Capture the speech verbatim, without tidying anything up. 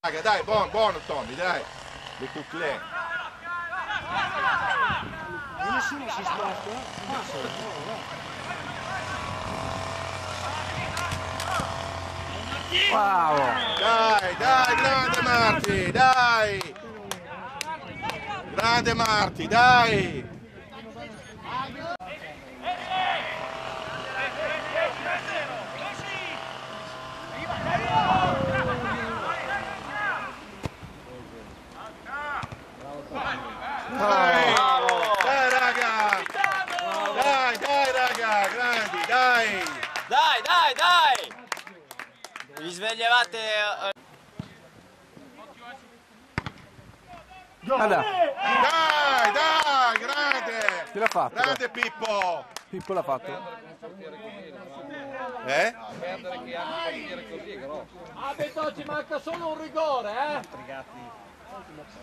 Dai, buono, buono Tommy, dai. Le cuclè. E nessuno si sposta. Wow! Dai, dai, grande Marti, dai! Grande Marti, dai! Dai, dai raga! Dai, dai raga, grandi, dai! Dai, dai, dai! Vi svegliavate... Guarda, Dai, dai, grande! chi l'ha fatto? Grande Pippo! Pippo l'ha fatto. Eh? Perdere che hanno un portiere così è grosso. Ah, Betto, ci manca solo un rigore, eh?